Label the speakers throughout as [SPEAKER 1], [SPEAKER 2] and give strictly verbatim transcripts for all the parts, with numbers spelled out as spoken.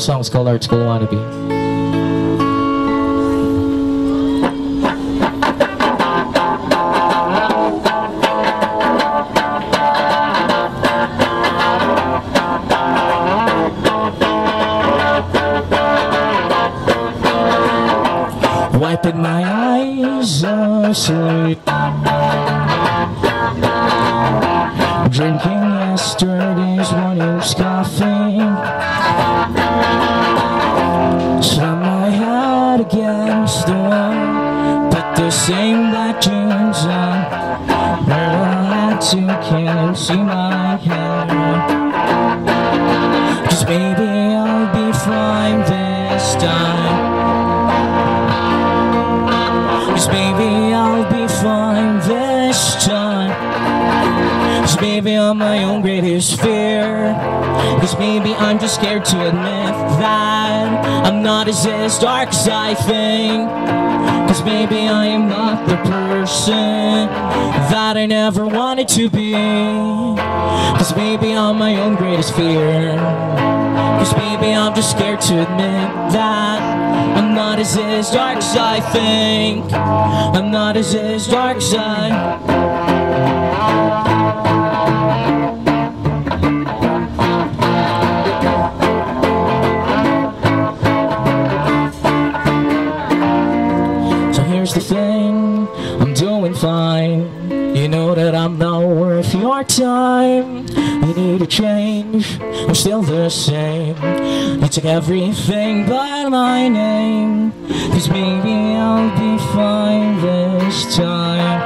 [SPEAKER 1] song's called Art School Wannabe. Wiping my eyes asleep, drinking yesterday's morning's coffee, slam my head against the wall, put the same black jeans on, wear a hat to can't see my hair, 'cause baby I'll be fine this time. Cause baby, I'll be fine this time. Cause baby, I'm my own greatest fear. Cause baby, I'm just scared to admit that I'm not as, as dark as I think. Cause baby, I am not the person that I never wanted to be. Cause baby, I'm my own greatest fear. Cause baby, I'm just scared to admit that I'm not as, as dark as I think. I'm not as, as dark as I. So here's the thing, I'm doing fine. You know that I'm not worth your time. You need a change, I'm still the same. You took everything but my name. Cause baby, I'll be fine this time.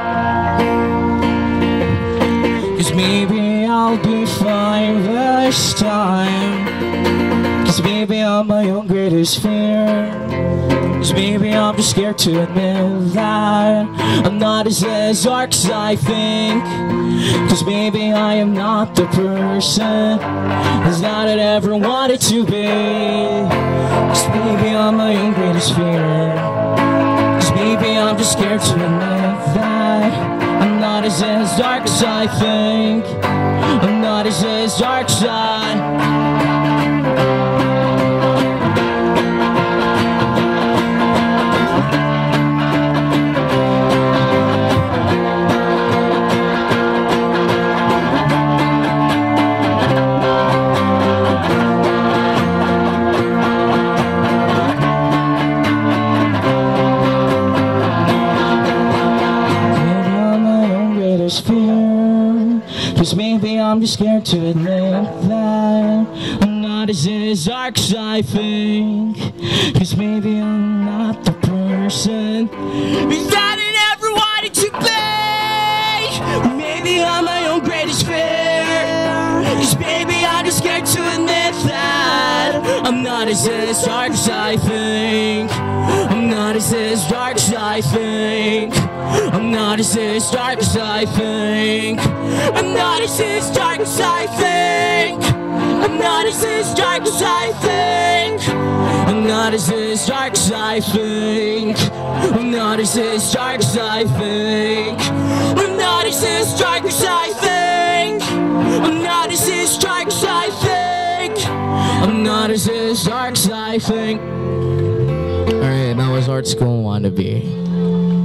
[SPEAKER 1] Cause maybe I'll be fine this time. Cause baby, I'm my own greatest fear. Cause baby, I'm just scared to admit that I'm not as, as dark as I think. Cause baby, I am not the person that I ever wanted to be. Cause baby, I'm my own greatest fear. Cause baby, I'm just scared to admit that I'm not as, as dark as I think. I'm not as, as dark as I. Cause maybe I'm just scared to admit that I'm not as, as dark as I think. Cause maybe I'm not the person that I never wanted to be. Maybe I'm my own greatest fear. Cause baby, I'm just scared to admit that I'm not as, as dark as I think. I'm not as, as dark as I think. I'm not as, as dark as I think. I'm not as, as dark as I think. I'm not as, as dark as I think. I'm not as, as dark as I think. I'm not as, as dark as I think. I'm not as, as dark as I think. I'm not as, as dark as I think. I'm not as, as dark as I think. Alright, that was Art School Wannabe.